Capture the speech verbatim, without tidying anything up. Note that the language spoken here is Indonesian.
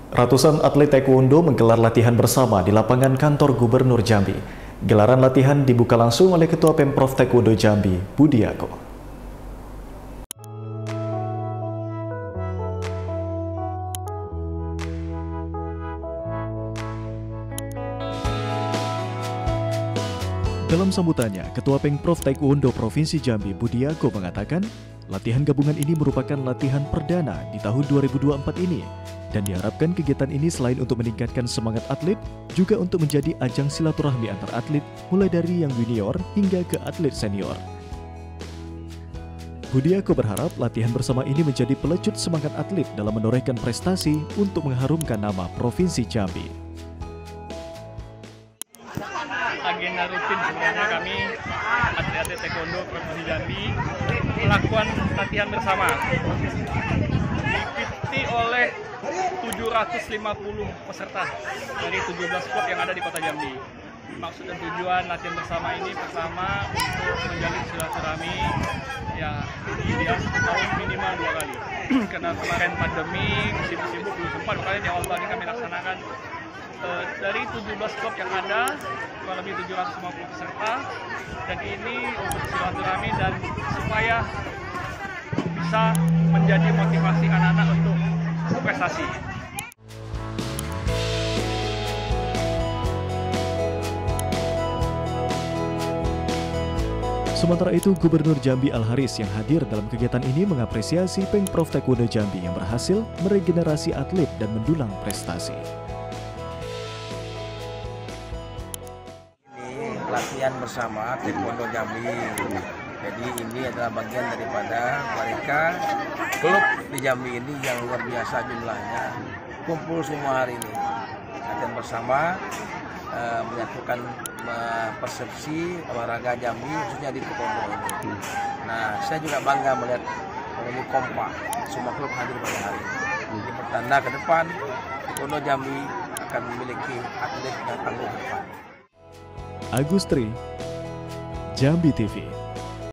Ratusan atlet taekwondo menggelar latihan bersama di lapangan kantor Gubernur Jambi. Gelaran latihan dibuka langsung oleh Ketua Pemprov Taekwondo Jambi, Budiako. Dalam sambutannya, Ketua Pemprov Taekwondo Provinsi Jambi, Budiako, mengatakan latihan gabungan ini merupakan latihan perdana di tahun dua ribu dua puluh empat ini. Dan diharapkan kegiatan ini selain untuk meningkatkan semangat atlet, juga untuk menjadi ajang silaturahmi antar atlet, mulai dari yang junior hingga ke atlet senior. Budiako berharap latihan bersama ini menjadi pelecut semangat atlet dalam menorehkan prestasi untuk mengharumkan nama Provinsi Jambi. Agenda rutin sebenarnya kami atlet-atlet taekwondo Provinsi Jambi melakukan latihan bersama, diikuti oleh tujuh ratus lima puluh peserta dari tujuh belas klub yang ada di Kota Jambi. Maksud dan tujuan latihan bersama ini pertama untuk menjalin silaturahmi, ya ideal satu tahun minimal dua kali. Karena kemarin pandemi, sibuk-sibuk belum sempat, makanya di awal tahun ini kami laksanakan. Uh, dari tujuh belas klub yang ada, kurang lebih tujuh ratus lima puluh peserta, dan ini untuk silaturahmi dan supaya bisa menjadi motivasi anak-anak untuk prestasi. Sementara itu, Gubernur Jambi Al-Haris yang hadir dalam kegiatan ini mengapresiasi Pemprov Taekwondo Jambi yang berhasil meregenerasi atlet dan mendulang prestasi. Latihan bersama Taekwondo Jambi. Jadi ini adalah bagian daripada mereka klub di Jambi ini yang luar biasa jumlahnya. Kumpul semua hari ini. Latihan bersama uh, menyatukan uh, persepsi olahraga Jambi khususnya di taekwondo ini. Nah, saya juga bangga melihat ini kompak semua klub hadir pada hari ini. Ini pertanda ke depan taekwondo Jambi akan memiliki atlet yang tangguh ke depan. Agustri, Jambi T V.